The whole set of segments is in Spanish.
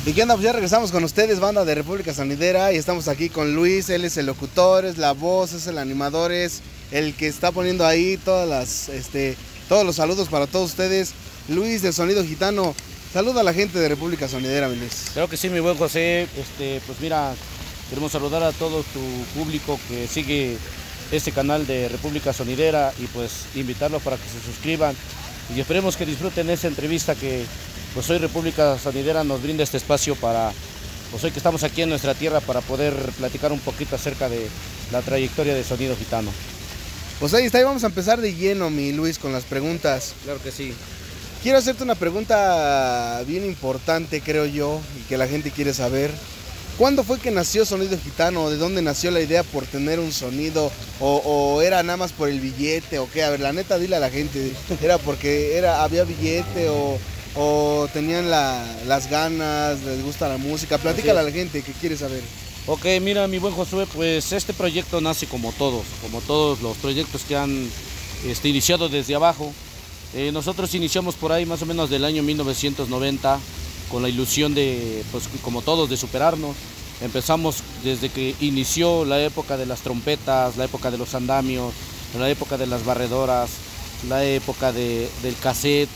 ¿Y qué onda? Pues ya regresamos con ustedes, banda de República Sonidera, y estamos aquí con Luis. Él es el locutor, es la voz, es el animador, es el que está poniendo ahí todos los saludos para todos ustedes. Luis de Sonido Gitano, saluda a la gente de República Sonidera, mi Luis. Claro que sí, mi buen José. Pues mira, queremos saludar a todo tu público que sigue este canal de República Sonidera y pues invitarlos para que se suscriban y esperemos que disfruten esta entrevista que pues hoy República Sonidera nos brinda este espacio para, pues hoy que estamos aquí en nuestra tierra, para poder platicar un poquito acerca de la trayectoria de Sonido Gitano. Pues ahí está, y vamos a empezar de lleno, mi Luis, con las preguntas. Claro que sí. Quiero hacerte una pregunta bien importante, creo yo, y que la gente quiere saber. ¿Cuándo fue que nació Sonido Gitano? ¿De dónde nació la idea por tener un sonido? ¿O era nada más por el billete? ¿O qué? A ver, la neta, dile a la gente. ¿Era porque había billete o tenían las ganas, les gusta la música? Platícale a la gente que quiere saber. Ok, mira, mi buen Josué, pues este proyecto nace como todos los proyectos que han iniciado desde abajo. Nosotros iniciamos por ahí más o menos del año 1990 con la ilusión de, pues como todos, de superarnos. Empezamos desde que inició la época de las trompetas, la época de los andamios, la época de las barredoras, la época del cassette.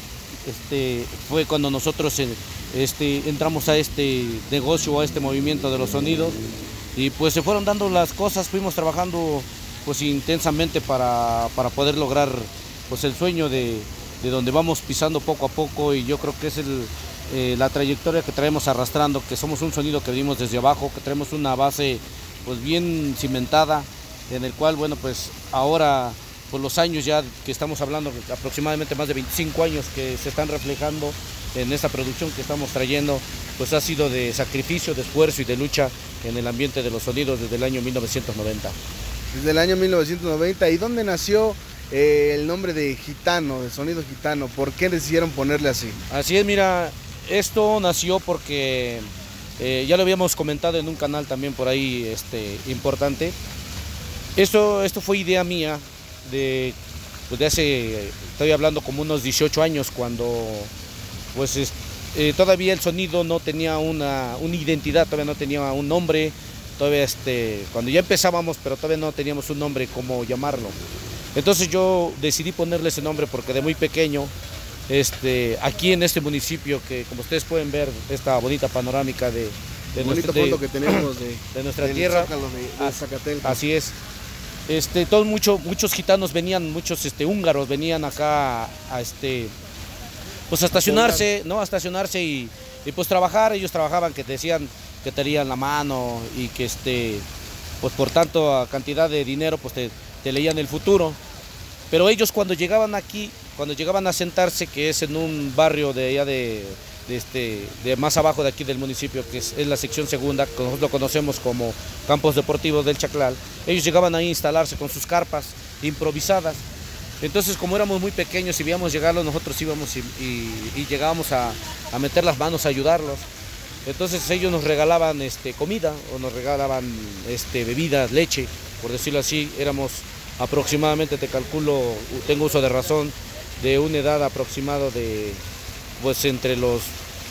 Fue cuando nosotros entramos a este negocio, a este movimiento de los sonidos, y pues se fueron dando las cosas, fuimos trabajando pues intensamente para poder lograr pues el sueño de donde vamos pisando poco a poco, y yo creo que es la trayectoria que traemos arrastrando, que somos un sonido que venimos desde abajo, que traemos una base pues bien cimentada, en el cual, bueno, pues ahora por los años ya que estamos hablando, aproximadamente más de 25 años que se están reflejando en esta producción que estamos trayendo, pues ha sido de sacrificio, de esfuerzo y de lucha en el ambiente de los sonidos desde el año 1990. Desde el año 1990, ¿y dónde nació el nombre de Gitano, de Sonido Gitano? ¿Por qué decidieron ponerle así? Así es, mira, esto nació porque ya lo habíamos comentado en un canal también por ahí importante. Esto fue idea mía pues de hace, estoy hablando como unos 18 años, cuando pues todavía el sonido no tenía una identidad, todavía no tenía un nombre, todavía cuando ya empezábamos, pero todavía no teníamos un nombre como llamarlo. Entonces yo decidí ponerle ese nombre porque de muy pequeño, aquí en este municipio, que como ustedes pueden ver, esta bonita panorámica de foto que tenemos de nuestra tierra, de Zacatelco. Así es. Muchos gitanos venían, muchos húngaros venían acá pues a estacionarse, ¿no? A estacionarse y pues trabajar. Ellos trabajaban, que te decían que te harían la mano y que pues por tanto cantidad de dinero pues te leían el futuro. Pero ellos cuando llegaban aquí, cuando llegaban a sentarse, que es en un barrio de allá de más abajo de aquí del municipio, que es la sección segunda, que nosotros lo conocemos como Campos Deportivos del Chaclal, ellos llegaban ahí a instalarse con sus carpas improvisadas. Entonces, como éramos muy pequeños y veíamos llegarlos, nosotros íbamos y llegábamos a meter las manos a ayudarlos. Entonces ellos nos regalaban comida, o nos regalaban bebidas, leche, por decirlo así. Éramos aproximadamente, te calculo, tengo uso de razón, de una edad aproximada de pues entre los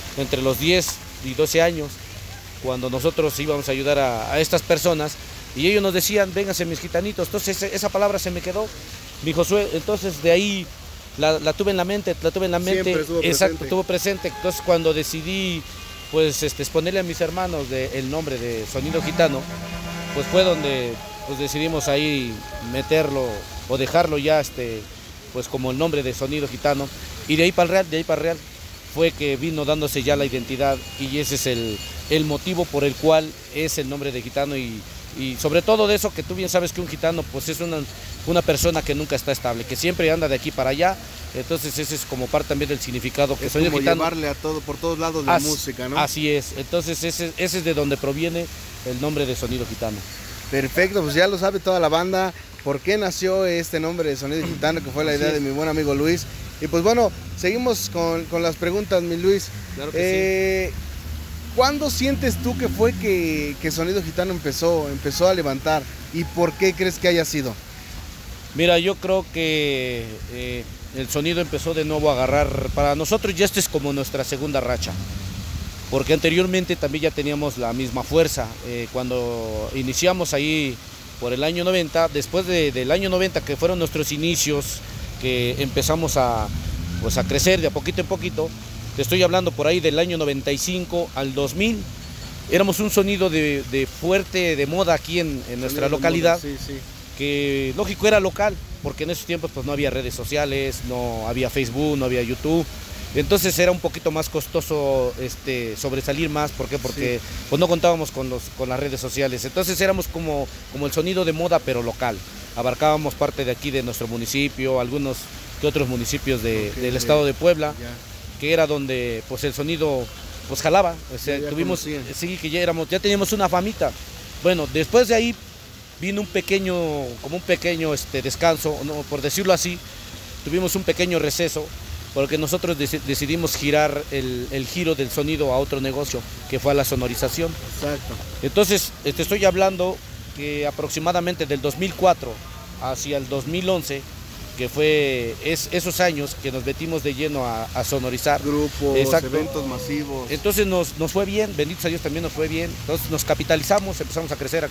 10 y 12 años, cuando nosotros íbamos a ayudar a estas personas, y ellos nos decían, vénganse mis gitanitos. Entonces esa palabra se me quedó, mi Josué. Entonces de ahí la tuve en la mente, Siempre estuvo exacto, presente. estuvo presente. Entonces cuando decidí pues exponerle a mis hermanos el nombre de Sonido Gitano, pues fue donde pues decidimos ahí meterlo o dejarlo ya pues como el nombre de Sonido Gitano, y de ahí para el real fue que vino dándose ya la identidad, y ese es el motivo por el cual es el nombre de Gitano, y sobre todo de eso, que tú bien sabes que un gitano pues es una persona que nunca está estable, que siempre anda de aquí para allá. Entonces ese es como parte también del significado que Sonido como Gitano, llevarle por todos lados la música, ¿no? Así es. Entonces ese es de donde proviene el nombre de Sonido Gitano. Perfecto, pues ya lo sabe toda la banda por qué nació este nombre de Sonido Gitano, que fue la idea de mi buen amigo Luis. Y pues bueno, seguimos con las preguntas, mi Luis. Claro que sí. ¿Cuándo sientes tú que fue que Sonido Gitano empezó a levantar? ¿Y por qué crees que haya sido? Mira, yo creo que el sonido empezó de nuevo a agarrar. Para nosotros ya es como nuestra segunda racha. porque anteriormente también ya teníamos la misma fuerza. Cuando iniciamos ahí por el año 90, después del año 90, que fueron nuestros inicios, que empezamos pues a crecer de a poquito en poquito, te estoy hablando por ahí del año 95 al 2000, éramos un sonido de fuerte, de moda aquí en nuestra localidad, sí, sí. Que lógico era local, porque en esos tiempos pues no había redes sociales, no había Facebook, no había YouTube. Entonces era un poquito más costoso sobresalir más. ¿Por qué? Porque sí, pues no contábamos con las redes sociales. Entonces éramos como el sonido de moda, pero local. Abarcábamos parte de aquí de nuestro municipio, algunos que otros municipios del estado de Puebla, que era donde pues el sonido pues jalaba. O sea, tuvimos, sí, que ya teníamos una famita. Bueno, después de ahí vino un pequeño descanso, no, por decirlo así. Tuvimos un pequeño receso, porque nosotros decidimos girar el giro del sonido a otro negocio, que fue a la sonorización. Exacto. Entonces, te estoy hablando que aproximadamente del 2004 hacia el 2011, que fue esos años que nos metimos de lleno a sonorizar. Grupos, exacto, eventos masivos. Entonces nos fue bien, benditos a Dios también nos fue bien. Entonces nos capitalizamos, empezamos a crecer.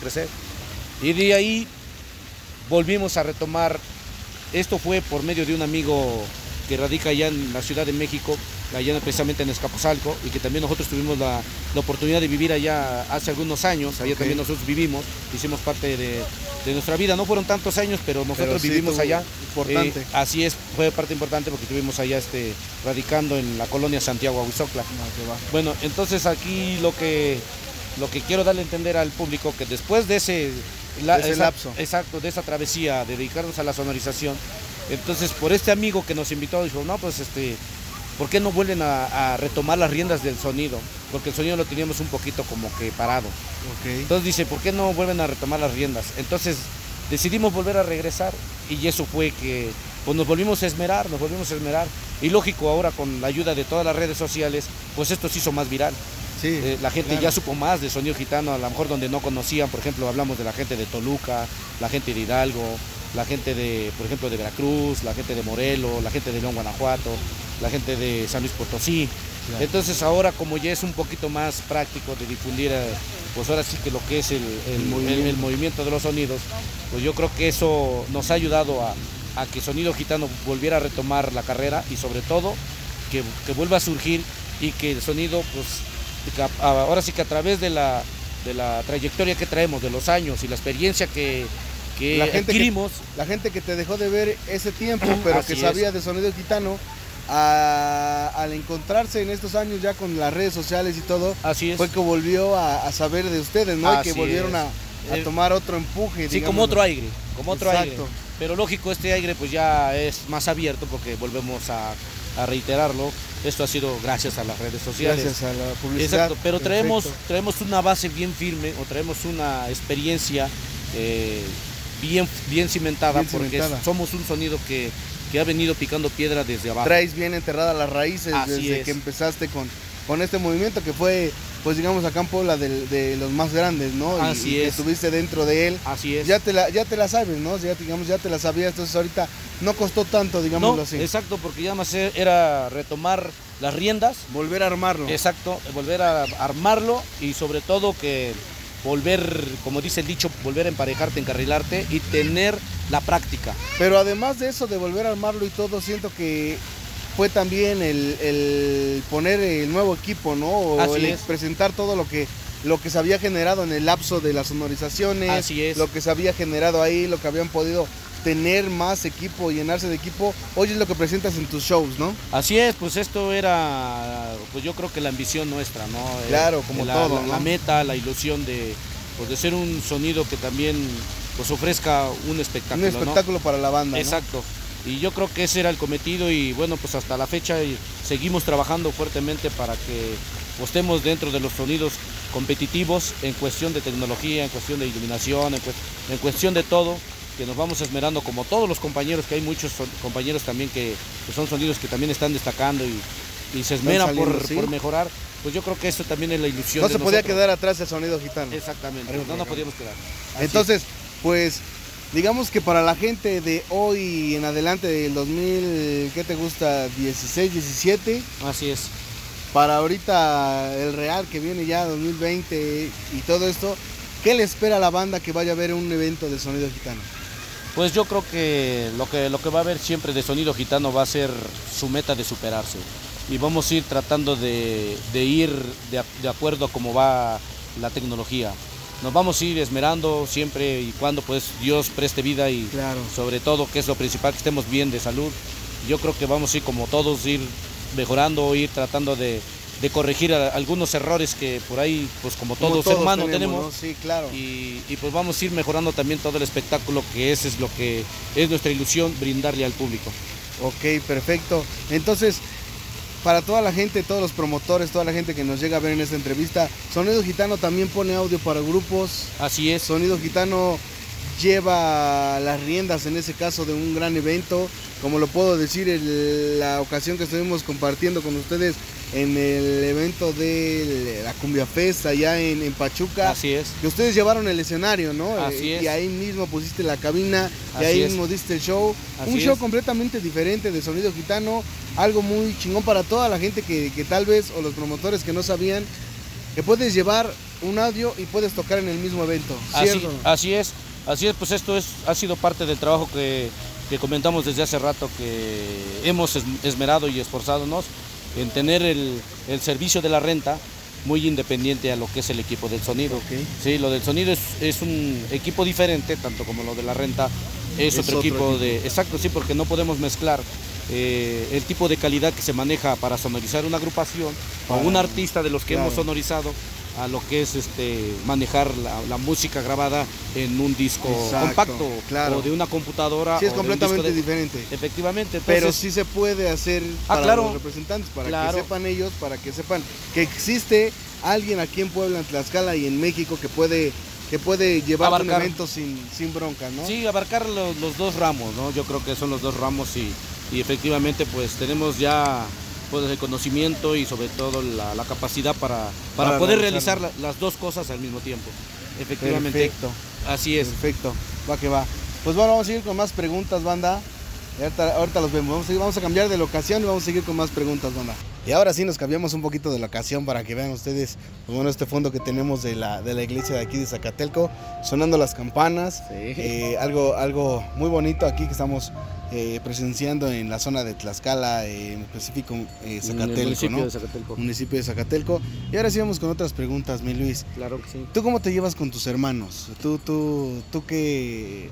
Y de ahí volvimos a retomar. Esto fue por medio de un amigo que radica allá en la Ciudad de México, allá precisamente en Escapuzalco, y que también nosotros tuvimos la oportunidad de vivir allá hace algunos años. Allá también nosotros vivimos, hicimos parte de nuestra vida. No fueron tantos años, pero nosotros sí vivimos allá. Importante. Así es, fue parte importante porque estuvimos allá radicando en la colonia Santiago Ahuizotla. Bueno, entonces aquí lo que quiero darle a entender al público, que después de ese lapso. Exacto, de esa travesía, de dedicarnos a la sonorización. Entonces, por este amigo que nos invitó, dijo, no, pues ¿por qué no vuelven a retomar las riendas del sonido? Porque el sonido lo teníamos un poquito como que parado. Okay. Entonces dice, ¿por qué no vuelven a retomar las riendas? Entonces decidimos volver a regresar, y eso fue que pues nos volvimos a esmerar. Y lógico, ahora con la ayuda de todas las redes sociales, pues esto se hizo más viral. Sí, la gente ya supo más de sonido gitano, a lo mejor donde no conocían. Por ejemplo, hablamos de la gente de Toluca, la gente de Hidalgo, la gente por ejemplo, de Veracruz, la gente de Morelos, la gente de León, Guanajuato, la gente de San Luis Potosí. Claro. Entonces ahora, como ya es un poquito más práctico de difundir, pues ahora sí que lo que es el movimiento de los sonidos, pues yo creo que eso nos ha ayudado a que Sonido Gitano volviera a retomar la carrera, y sobre todo que vuelva a surgir, y que el sonido, pues ahora sí que a través de la trayectoria que traemos, de los años y la experiencia que adquirimos. La gente que te dejó de ver ese tiempo, pero que sabía de Sonido Gitano, al encontrarse en estos años ya con las redes sociales y todo, fue que volvió a saber de ustedes, ¿no? Y que volvieron a tomar otro empuje. Sí, como otro aire. Pero lógico, este aire pues ya es más abierto, porque volvemos a reiterarlo. Esto ha sido gracias a las redes sociales. Gracias a la publicidad. Exacto, pero traemos una base bien firme, o traemos una experiencia bien cimentada, porque somos un sonido que ha venido picando piedra desde abajo. Traes bien enterradas las raíces. Así desde que empezaste con este movimiento, que fue, pues digamos, acá en Puebla de los más grandes, ¿no? Así es. Que estuviste dentro de él. Así es. Ya te la sabes, ¿no? Ya te la sabías, entonces ahorita no costó tanto, digámoslo así. Exacto, porque ya más era retomar las riendas. Volver a armarlo. Exacto, volver a armarlo, y sobre todo que volver, como dice el dicho, volver a emparejarte, encarrilarte y tener la práctica. Pero además de eso, de volver a armarlo y todo, siento que fue también el poner el nuevo equipo, ¿no? O presentar todo lo que se había generado en el lapso de las sonorizaciones. Así es. Lo que se había generado ahí, lo que habían podido tener más equipo, llenarse de equipo. Hoy es lo que presentas en tus shows, ¿no? Así es, pues esto era, pues yo creo que la ambición nuestra, ¿no? Claro, como todo, ¿no? La meta, la ilusión de ser un sonido que también pues ofrezca un espectáculo. Un espectáculo, ¿no? Para la banda, ¿no? Exacto. Y yo creo que ese era el cometido, y bueno, pues hasta la fecha seguimos trabajando fuertemente para que pues, estemos dentro de los sonidos competitivos en cuestión de tecnología, en cuestión de iluminación, en cuestión de todo, que nos vamos esmerando como todos los compañeros, que hay muchos compañeros también que son sonidos que también están destacando y se esmeran por mejorar. Pues yo creo que eso también es la ilusión. No se podía quedar atrás el Sonido Gitano. Exactamente, no podíamos quedar. Entonces, pues digamos que para la gente de hoy en adelante, del 2000, ¿qué te gusta? 16, 17. Así es. para ahorita el Real que viene ya 2020 y todo esto, ¿qué le espera a la banda que vaya a ver un evento de Sonido Gitano? Pues yo creo que lo que va a haber siempre de Sonido Gitano va a ser su meta de superarse. Y vamos a ir tratando de ir de acuerdo a cómo va la tecnología. Nos vamos a ir esmerando siempre y cuando pues Dios preste vida y claro, sobre todo, que es lo principal, que estemos bien de salud. Yo creo que vamos a ir como todos, ir mejorando, ir tratando de corregir algunos errores que por ahí, pues como todos hermanos tenemos, ¿no? Sí, claro. Y pues vamos a ir mejorando también todo el espectáculo, que ese es lo que es nuestra ilusión, brindarle al público. Ok, perfecto. Entonces, para toda la gente, todos los promotores, toda la gente que nos llega a ver en esta entrevista, Sonido Gitano también pone audio para grupos. Así es. Sonido Gitano lleva las riendas en ese caso de un gran evento, como lo puedo decir en la ocasión que estuvimos compartiendo con ustedes en el evento de la Cumbia Fest allá en Pachuca. Así es. Que ustedes llevaron el escenario, ¿no? Así es. Y ahí mismo pusiste la cabina, y Así ahí es. mismo diste el show. Así Un show es. completamente diferente de Sonido Gitano, algo muy chingón para toda la gente que tal vez, o los promotores que no sabían, que puedes llevar un audio y puedes tocar en el mismo evento, ¿cierto? Así es, pues esto ha sido parte del trabajo que comentamos desde hace rato, que hemos esmerado y esforzándonos en tener el servicio de la renta muy independiente a lo que es el equipo del sonido. Okay. Sí, lo del sonido es un equipo diferente, tanto como lo de la renta es otro equipo de... Exacto, sí, porque no podemos mezclar el tipo de calidad que se maneja para sonorizar una agrupación o un artista de los que hemos sonorizado a lo que es manejar la música grabada en un disco compacto o de una computadora. Sí, es o de completamente un disco diferente. Efectivamente. Entonces, pero sí se puede hacer para los representantes, para que sepan ellos, para que sepan que existe alguien aquí en Puebla, en Tlaxcala y en México que puede llevar un evento sin bronca, ¿no? Sí, abarcar los dos ramos, ¿no? Yo creo que son los dos ramos y efectivamente pues tenemos ya pues el conocimiento y sobre todo la capacidad para poder realizar las dos cosas al mismo tiempo. Efectivamente. Perfecto. Así es. Perfecto. Va que va. Pues bueno, vamos a seguir con más preguntas, banda. Ahorita los vemos. Vamos a cambiar de locación y vamos a seguir con más preguntas, banda. Y ahora sí nos cambiamos un poquito de locación para que vean ustedes, pues bueno, este fondo que tenemos de la iglesia de aquí de Zacatelco, sonando las campanas. Sí. Algo muy bonito aquí que estamos presenciando en la zona de Tlaxcala, en específico Zacatelco, municipio, ¿no? de Zacatelco. Municipio de Zacatelco. Y ahora sí vamos con otras preguntas, mi Luis. Claro que sí. ¿Tú cómo te llevas con tus hermanos? ¿Tú qué,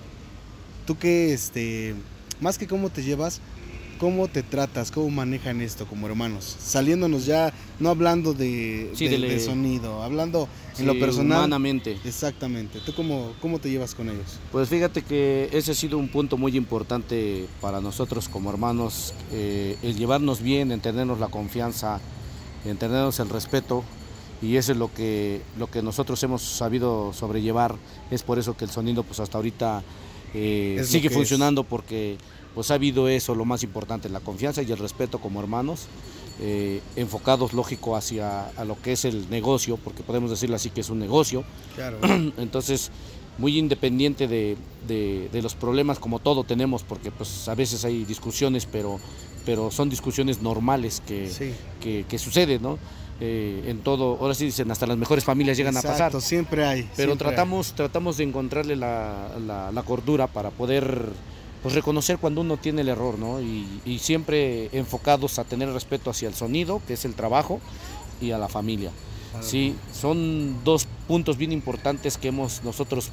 más que cómo te llevas, cómo te tratas, cómo manejan esto como hermanos? Saliéndonos ya, no hablando de sonido, hablando en lo personal. Humanamente. Exactamente. ¿Tú cómo te llevas con ellos? Pues fíjate que ese ha sido un punto muy importante para nosotros como hermanos, el llevarnos bien, en tenernos la confianza, en tenernos el respeto, y eso es lo que nosotros hemos sabido sobrellevar. Es por eso que el sonido pues hasta ahorita sigue funcionando, porque pues ha habido eso, lo más importante, la confianza y el respeto como hermanos, enfocados, lógico, hacia a lo que es el negocio, porque podemos decirlo así, que es un negocio. Claro. Entonces, muy independiente de los problemas, como todo tenemos, porque pues a veces hay discusiones, pero son discusiones normales que suceden, ¿no? En todo, ahora sí dicen, hasta las mejores familias llegan a pasar. Siempre hay. Pero tratamos de encontrarle la cordura para poder pues reconocer cuando uno tiene el error, ¿no? Y siempre enfocados a tener respeto hacia el sonido, que es el trabajo, y a la familia. Sí, son dos puntos bien importantes que hemos nosotros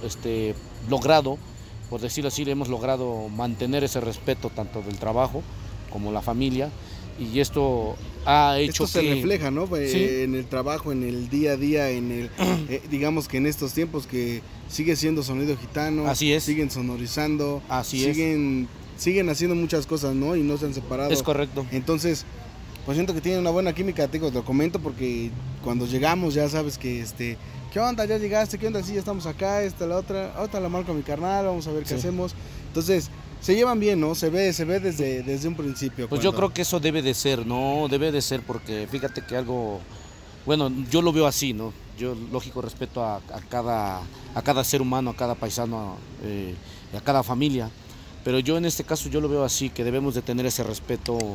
logrado, por decirlo así, hemos logrado mantener ese respeto tanto del trabajo como la familia, y esto ha hecho esto se refleja, ¿no? ¿Sí? En el trabajo, en el día a día, digamos que en estos tiempos que sigue siendo Sonido Gitano. Así es. Siguen sonorizando. Así es. Siguen haciendo muchas cosas, ¿no? Y no se han separado. Es correcto. Entonces, pues siento que tienen una buena química, te lo comento porque cuando llegamos ya sabes que ¿qué onda? ¿Ya llegaste? ¿Qué onda? Sí, ya estamos acá, la otra, ahorita la marco a mi carnal, vamos a ver qué hacemos. Entonces, se llevan bien, ¿no? Se ve desde un principio. Pues yo creo que eso debe de ser, ¿no? Debe de ser, porque fíjate que algo, bueno, yo lo veo así, ¿no? Yo, lógico, respeto a cada ser humano, a cada paisano, a cada familia, pero yo en este caso yo lo veo así, que debemos de tener ese respeto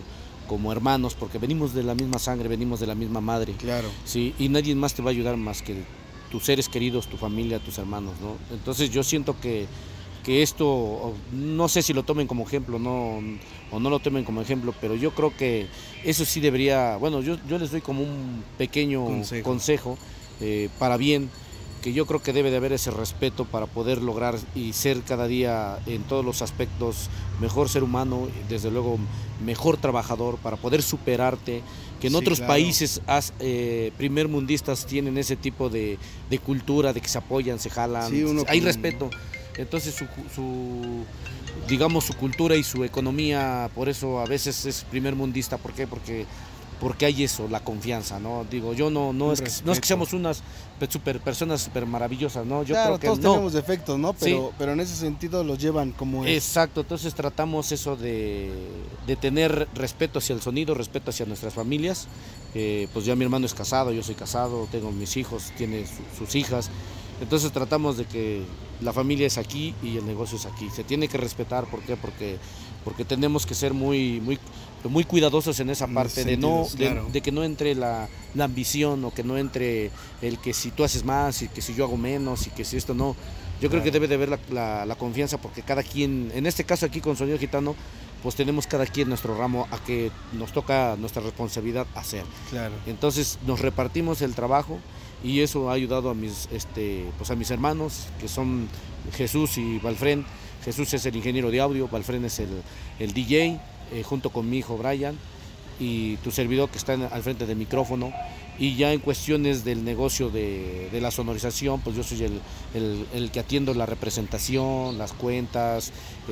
como hermanos, porque venimos de la misma sangre, venimos de la misma madre. Claro. Sí, y nadie más te va a ayudar más que tus seres queridos, tu familia, tus hermanos, ¿no? Entonces yo siento que esto, no sé si lo tomen como ejemplo o no lo tomen como ejemplo, pero yo creo que eso sí debería, bueno, yo les doy como un pequeño consejo para bien, que yo creo que debe de haber ese respeto para poder lograr y ser cada día en todos los aspectos mejor ser humano, desde luego mejor trabajador, para poder superarte, que en otros países primer mundistas tienen ese tipo de cultura, de que se apoyan, se jalan, hay respeto. Entonces digamos, su cultura y su economía, por eso a veces es primer mundista. ¿Por qué? Porque hay eso, la confianza, ¿no? Digo, yo no es que seamos unas personas súper maravillosas, ¿no? Yo claro, creo que todos tenemos defectos, ¿no? Pero en ese sentido los llevan como es. Exacto, entonces tratamos eso de tener respeto hacia el sonido, respeto hacia nuestras familias. Pues ya mi hermano es casado, yo soy casado, tengo mis hijos, tiene sus hijas. Entonces tratamos de que la familia es aquí y el negocio es aquí. Se tiene que respetar, ¿por qué? Porque tenemos que ser muy cuidadosos en esa parte, de que no entre la ambición, o que no entre el que si tú haces más y que si yo hago menos y que si esto no. Yo creo que debe de haber la confianza, porque cada quien, en este caso aquí con Sonido Gitano, pues tenemos cada quien nuestro ramo a que nos toca nuestra responsabilidad hacer. Claro. Entonces nos repartimos el trabajo y eso ha ayudado a mis hermanos, que son Jesús y Valfren. Jesús es el ingeniero de audio, Valfren es el DJ, junto con mi hijo Brian y tu servidor que está al frente del micrófono. Y ya en cuestiones del negocio de la sonorización, pues yo soy el que atiendo la representación, las cuentas,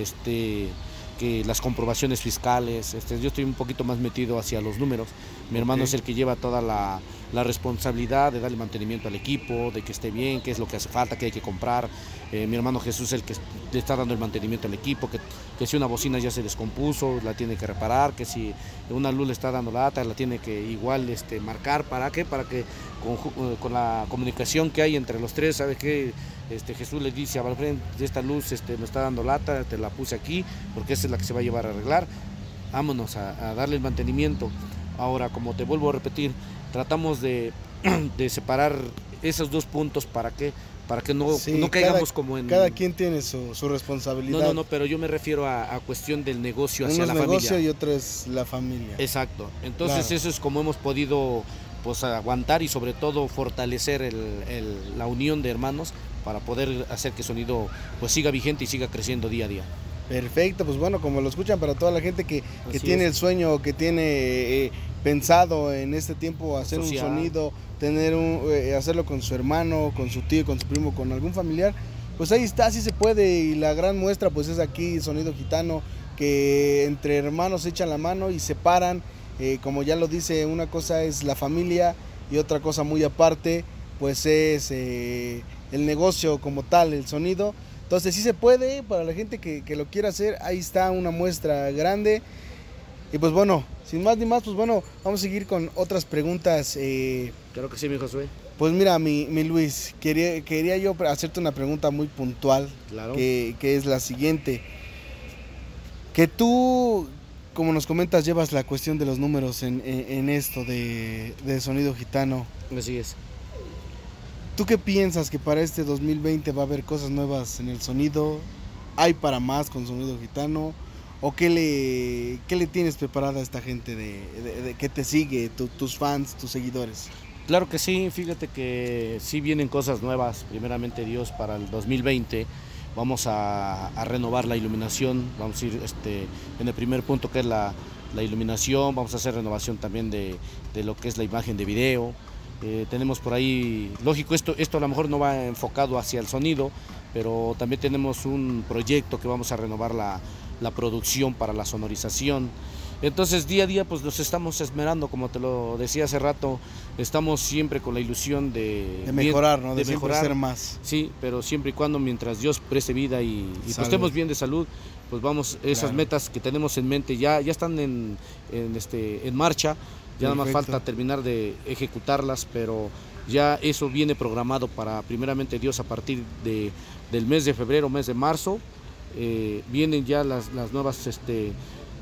que las comprobaciones fiscales. Yo estoy un poquito más metido hacia los números. Mi hermano es el que lleva toda la responsabilidad de darle mantenimiento al equipo, de que esté bien, qué es lo que hace falta, qué hay que comprar. Mi hermano Jesús es el que le está dando el mantenimiento al equipo, que si una bocina ya se descompuso, la tiene que reparar, que si una luz le está dando lata, la tiene que igual marcar. ¿Para qué? Para que con la comunicación que hay entre los tres, ¿sabe qué? Jesús le dice a Valfren, esta luz me está dando lata, te la puse aquí, porque esa es la que se va a llevar a arreglar. Vámonos a darle el mantenimiento. Ahora, como te vuelvo a repetir, tratamos de separar esos dos puntos. ¿Para qué? Para que no caigamos como en... Cada quien tiene su responsabilidad. No, pero yo me refiero a cuestión del negocio hacia la familia. Uno es negocio y otro es la familia. Exacto. Entonces eso es como hemos podido aguantar y sobre todo fortalecer la unión de hermanos para poder hacer que Sonido siga vigente y siga creciendo día a día. Perfecto, pues bueno, como lo escuchan, para toda la gente que tiene el sueño, que tiene pensado en este tiempo hacer un sonido, hacerlo con su hermano, con su tío, con su primo, con algún familiar, pues ahí está, sí se puede. Y la gran muestra pues es aquí Sonido Gitano, que entre hermanos se echan la mano y se paran. Como ya lo dice, una cosa es la familia y otra cosa muy aparte pues es el negocio como tal, el sonido. Entonces sí se puede, para la gente que lo quiera hacer, ahí está una muestra grande. Y pues bueno, sin más ni más, pues bueno, vamos a seguir con otras preguntas. Claro que sí, mi Josué. Pues mira, mi Luis, quería yo hacerte una pregunta muy puntual, claro. que es la siguiente. Que tú, como nos comentas, llevas la cuestión de los números en esto de Sonido Gitano. Así es. ¿Tú qué piensas que para este 2020 va a haber cosas nuevas en el sonido? ¿Hay para más con Sonido Gitano? ¿O qué le tienes preparada a esta gente que te sigue, tus fans, tus seguidores? Claro que sí, fíjate que sí vienen cosas nuevas, primeramente Dios, para el 2020. Vamos a renovar la iluminación, vamos a ir en el primer punto, que es la iluminación. Vamos a hacer renovación también de lo que es la imagen de video. Tenemos por ahí, lógico, esto a lo mejor no va enfocado hacia el sonido, pero también tenemos un proyecto que vamos a renovar la producción para la sonorización. Entonces día a día pues nos estamos esmerando, como te lo decía hace rato, estamos siempre con la ilusión de mejorar, ¿no? De mejorar, ser más. Sí, pero siempre y cuando, mientras Dios preste vida y pues estemos bien de salud, pues vamos, esas metas que tenemos en mente ya están en marcha. Ya nada más falta terminar de ejecutarlas, pero ya eso viene programado para, primeramente Dios, a partir del mes de febrero, mes de marzo. Vienen ya las nuevas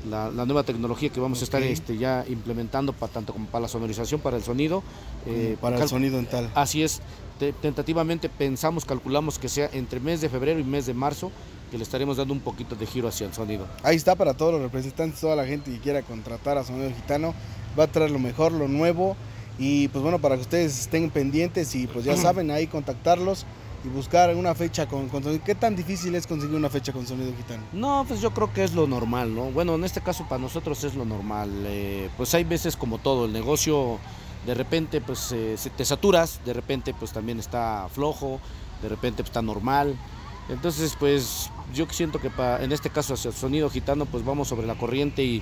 la nueva tecnología que vamos a estar ya implementando tanto como para la sonorización, para el sonido. Para el sonido en tal. Así es, tentativamente calculamos que sea entre mes de febrero y mes de marzo, que le estaremos dando un poquito de giro hacia el sonido. Ahí está para todos los representantes, toda la gente que quiera contratar a Sonido Gitano, va a traer lo mejor, lo nuevo, y pues bueno, para que ustedes estén pendientes y pues ya saben, ahí contactarlos y buscar una fecha con sonido. ¿Qué tan difícil es conseguir una fecha con Sonido Gitano? No, pues yo creo que es lo normal, ¿no? Bueno, en este caso para nosotros es lo normal. Pues hay veces como todo, el negocio de repente pues te saturas, de repente pues también está flojo, de repente pues, está normal. Entonces pues yo siento que en este caso hacia el Sonido Gitano pues vamos sobre la corriente y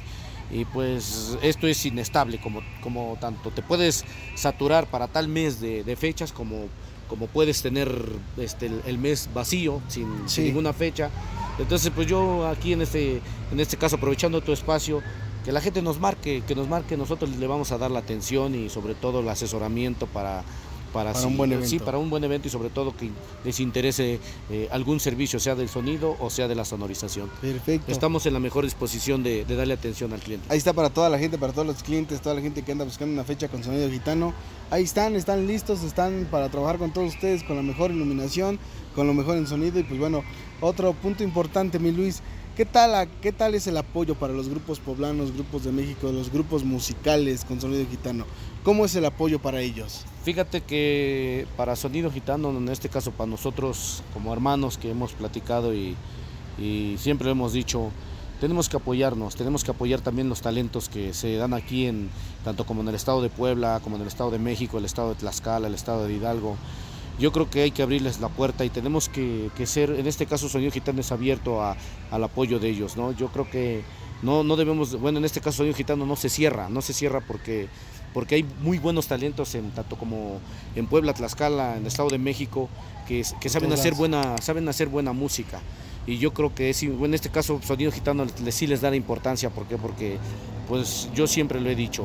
pues esto es inestable, como tanto te puedes saturar para tal mes de fechas como puedes tener el mes vacío, sin ninguna fecha. Entonces pues yo aquí en este caso, aprovechando tu espacio, que la gente nos marque, nosotros le vamos a dar la atención y sobre todo el asesoramiento para un buen evento. Sí, para un buen evento, y sobre todo que les interese algún servicio, sea del sonido o sea de la sonorización. Perfecto. Estamos en la mejor disposición de darle atención al cliente. Ahí está para toda la gente, para todos los clientes, toda la gente que anda buscando una fecha con Sonido Gitano. Ahí están listos, están para trabajar con todos ustedes, con la mejor iluminación, con lo mejor en sonido. Y pues bueno, otro punto importante, mi Luis, ¿qué tal es el apoyo para los grupos poblanos, grupos de México, los grupos musicales con Sonido Gitano? ¿Cómo es el apoyo para ellos? Fíjate que para Sonido Gitano, en este caso para nosotros como hermanos que hemos platicado y siempre lo hemos dicho, tenemos que apoyarnos, tenemos que apoyar también los talentos que se dan aquí, tanto como en el estado de Puebla, como en el estado de México, el estado de Tlaxcala, el estado de Hidalgo. Yo creo que hay que abrirles la puerta y tenemos que ser, en este caso Sonido Gitano es abierto al apoyo de ellos, ¿no? Yo creo que no debemos, bueno, en este caso Sonido Gitano no se cierra porque hay muy buenos talentos tanto como en Puebla, Tlaxcala, en el estado de México, que saben hacer buena música. Y yo creo que en este caso Sonido Gitano sí les da la importancia. ¿Por qué? Porque pues yo siempre lo he dicho,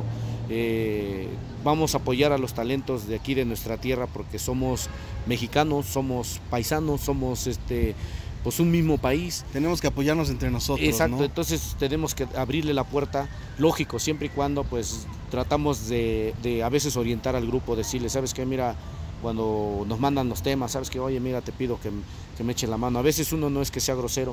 vamos a apoyar a los talentos de aquí de nuestra tierra porque somos mexicanos, somos paisanos, somos pues un mismo país. Tenemos que apoyarnos entre nosotros. Exacto, ¿no? Entonces tenemos que abrirle la puerta, lógico, siempre y cuando pues tratamos de a veces orientar al grupo, decirle, ¿sabes qué? Mira, cuando nos mandan los temas, ¿sabes qué? Oye, mira, te pido que me echen la mano. A veces uno no es que sea grosero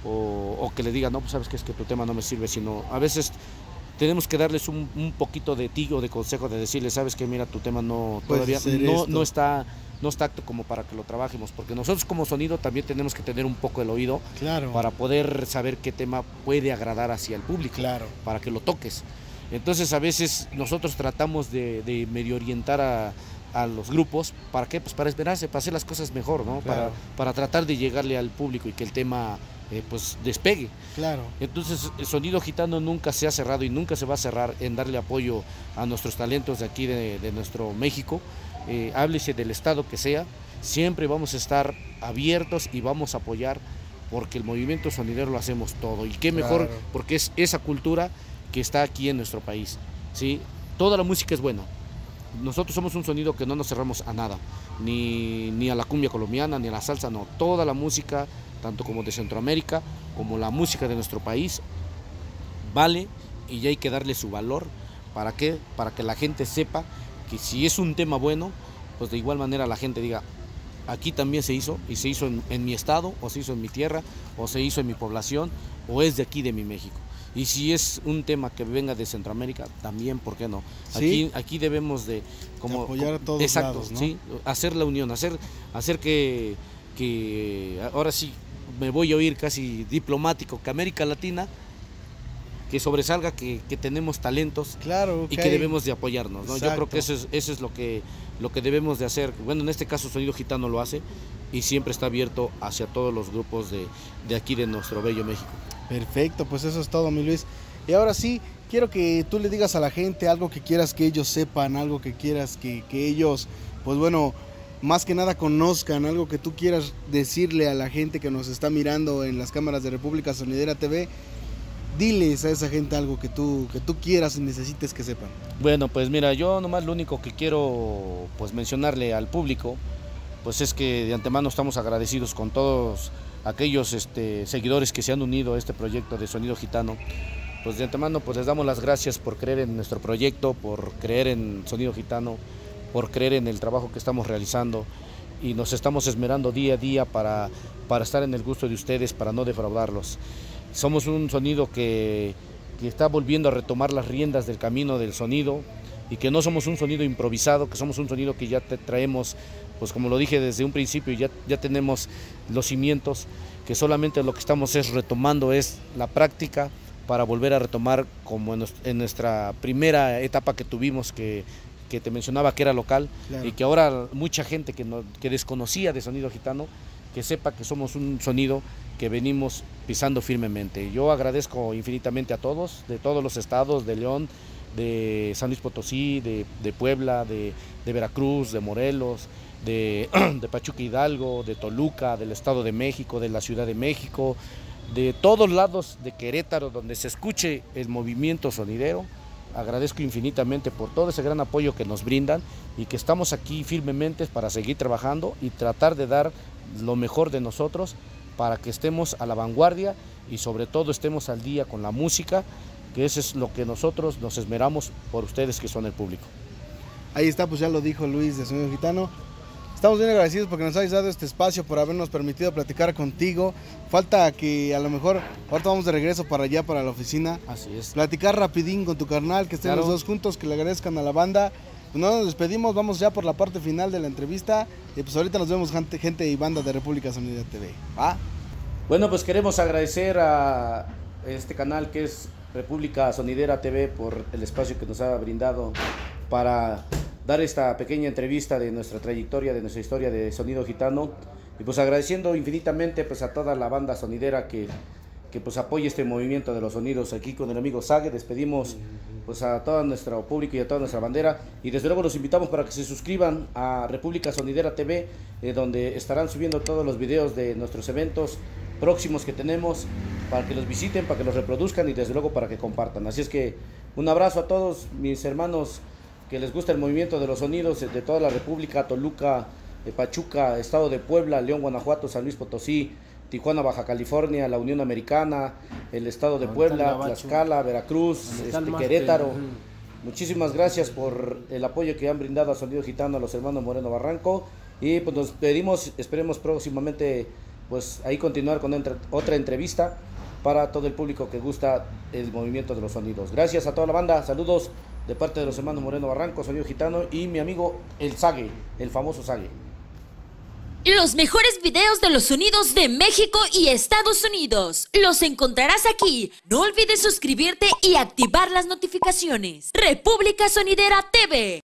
o que le diga, no, pues sabes que es que tu tema no me sirve, sino a veces tenemos que darles un poquito de tigo, de consejo, de decirles, ¿sabes qué? Mira, tu tema todavía no está apto como para que lo trabajemos, porque nosotros como sonido también tenemos que tener un poco el oído, claro, para poder saber qué tema puede agradar hacia el público, claro, para que lo toques. Entonces a veces nosotros tratamos de medio orientar a los grupos, ¿para qué? Pues para esperarse, para hacer las cosas mejor, ¿no? Claro. Para tratar de llegarle al público y que el tema pues despegue. Claro. Entonces el Sonido Gitano nunca se ha cerrado y nunca se va a cerrar en darle apoyo a nuestros talentos de aquí de nuestro México. Háblese del estado que sea, siempre vamos a estar abiertos y vamos a apoyar, porque el movimiento sonidero lo hacemos todo, y qué mejor, claro, porque es esa cultura que está aquí en nuestro país, ¿sí? Toda la música es buena. Nosotros somos un sonido que no nos cerramos a nada, ni a la cumbia colombiana, ni a la salsa, no. Toda la música, tanto como de Centroamérica, como la música de nuestro país, vale, y ya hay que darle su valor. ¿Para qué? Para que la gente sepa que si es un tema bueno, pues de igual manera la gente diga, aquí también se hizo, y se hizo en mi estado, o se hizo en mi tierra, o se hizo en mi población, o es de aquí de mi México. Y si es un tema que venga de Centroamérica, también, ¿por qué no? ¿Sí? Aquí debemos de apoyar a todos exacto, lados, ¿no? ¿sí? Hacer la unión, hacer que ahora sí me voy a oír casi diplomático, que América Latina, que sobresalga, que tenemos talentos, claro, y que debemos de apoyarnos, ¿no? Yo creo que eso es lo que debemos de hacer. Bueno, en este caso Sonido Gitano lo hace y siempre está abierto hacia todos los grupos de aquí de nuestro bello México. Perfecto, pues eso es todo, mi Luis. Y ahora sí, quiero que tú le digas a la gente algo que quieras que ellos sepan, algo que quieras que ellos, pues bueno, más que nada conozcan, algo que tú quieras decirle a la gente que nos está mirando en las cámaras de República Sonidera TV. Diles a esa gente algo que tú quieras y necesites que sepan. Bueno, pues mira, yo nomás lo único que quiero pues mencionarle al público, pues es que de antemano estamos agradecidos con todos aquellos seguidores que se han unido a este proyecto de Sonido Gitano. Pues de antemano pues les damos las gracias por creer en nuestro proyecto, por creer en Sonido Gitano, por creer en el trabajo que estamos realizando, y nos estamos esmerando día a día para estar en el gusto de ustedes, para no defraudarlos. Somos un sonido que está volviendo a retomar las riendas del camino del sonido, y que no somos un sonido improvisado, que somos un sonido que ya traemos, pues como lo dije desde un principio, ya tenemos los cimientos, que solamente lo que estamos es retomando es la práctica para volver a retomar como en nuestra primera etapa que tuvimos, que te mencionaba que era local, claro. Y que ahora mucha gente que desconocía de Sonido Gitano, que sepa que somos un sonido que venimos pisando firmemente. Yo agradezco infinitamente a todos, de todos los estados, de León, de San Luis Potosí, de Puebla, de Veracruz, de Morelos, de Pachuca Hidalgo, de Toluca, del Estado de México, de la Ciudad de México, de todos lados de Querétaro, donde se escuche el movimiento sonidero. Agradezco infinitamente por todo ese gran apoyo que nos brindan, y que estamos aquí firmemente para seguir trabajando y tratar de dar lo mejor de nosotros para que estemos a la vanguardia y sobre todo estemos al día con la música, que eso es lo que nosotros nos esmeramos por ustedes, que son el público. Ahí está, pues ya lo dijo Luis de Sonido Gitano. Estamos bien agradecidos porque nos hayas dado este espacio, por habernos permitido platicar contigo. Falta que a lo mejor, ahorita vamos de regreso para allá, para la oficina. Así es. Platicar rapidín con tu carnal, que estén, claro, los dos juntos, que le agradezcan a la banda. Pues no nos despedimos, vamos ya por la parte final de la entrevista. Y pues ahorita nos vemos gente y banda de República Sonidera TV. ¿Ah? Bueno, pues queremos agradecer a este canal que es República Sonidera TV por el espacio que nos ha brindado para dar esta pequeña entrevista de nuestra trayectoria, de nuestra historia de Sonido Gitano, y pues agradeciendo infinitamente pues a toda la banda sonidera que pues apoya este movimiento de los sonidos. Aquí con el amigo Sage despedimos pues a todo nuestro público y a toda nuestra bandera, y desde luego los invitamos para que se suscriban a República Sonidera TV, donde estarán subiendo todos los videos de nuestros eventos próximos que tenemos, para que los visiten, para que los reproduzcan y desde luego para que compartan. Así es que un abrazo a todos mis hermanos que les gusta el movimiento de los sonidos de toda la República, Toluca, Pachuca, Estado de Puebla, León, Guanajuato, San Luis Potosí, Tijuana, Baja California, la Unión Americana, el Estado de Puebla, Tlaxcala, Veracruz, Querétaro. Muchísimas gracias por el apoyo que han brindado a Sonido Gitano, a los hermanos Moreno Barranco, y pues nos pedimos, esperemos próximamente pues ahí continuar con otra entrevista para todo el público que gusta el movimiento de los sonidos. Gracias a toda la banda, saludos de parte de los hermanos Moreno Barranco, Sonido Gitano, y mi amigo el Sage, el famoso Sage. Los mejores videos de los sonidos de México y Estados Unidos los encontrarás aquí. No olvides suscribirte y activar las notificaciones. República Sonidera TV.